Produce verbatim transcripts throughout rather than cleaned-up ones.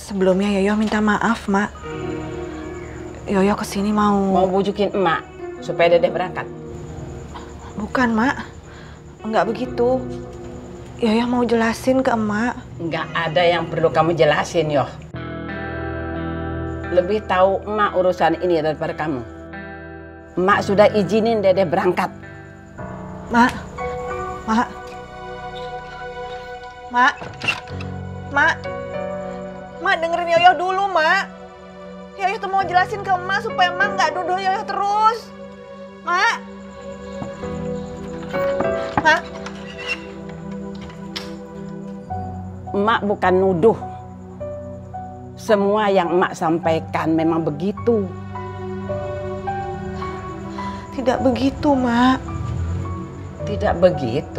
Sebelumnya Yoyo minta maaf, Mak. Yoyo kesini mau... Mau bujukin emak supaya Dedeh berangkat? Bukan, Mak. Enggak begitu. Yoyo mau jelasin ke emak. Enggak ada yang perlu kamu jelasin, Yoh. Lebih tahu emak urusan ini daripada kamu. Emak sudah izinin Dedeh berangkat. Mak. Mak. Mak. Mak. Mak dengerin Yoyo dulu, Mak. Yoyo tuh mau jelasin ke emak supaya emak nggak nuduh Yoyo terus. Mak. Mak. Emak bukan nuduh. Semua yang emak sampaikan memang begitu. Tidak begitu, Mak. Tidak begitu.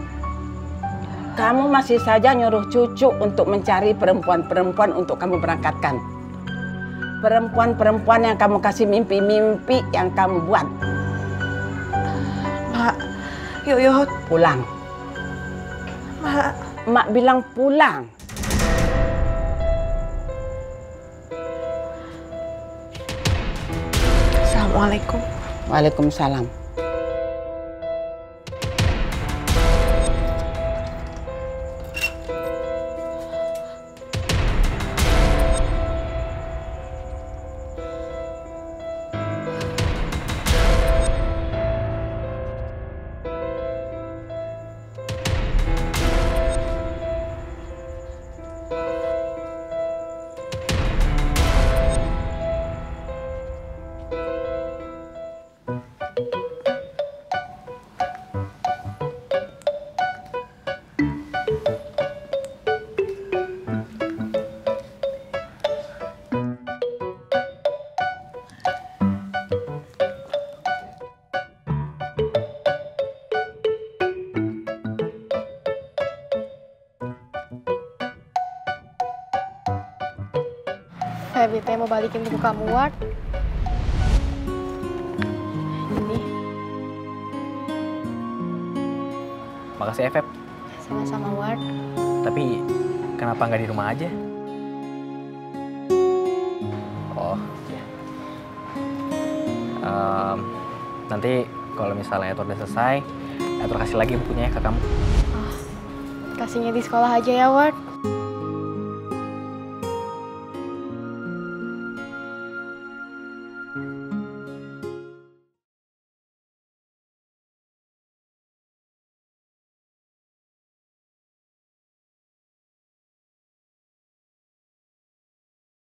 Kamu masih saja nyuruh cucu untuk mencari perempuan-perempuan untuk kamu berangkatkan. Perempuan-perempuan yang kamu kasih mimpi-mimpi yang kamu buat. Mak, Yoyo pulang. Mak, Mak bilang pulang. Assalamualaikum. Waalaikumsalam. Febri teh mau balikin buku kamu, Ward. Ini. Makasih ya, Feb. Sama-sama, Ward. Tapi kenapa nggak di rumah aja? Oh, iya. Um, nanti kalau misalnya Edward udah selesai, Edward kasih lagi bukunya ya ke kamu. Oh, kasihnya di sekolah aja ya, Ward.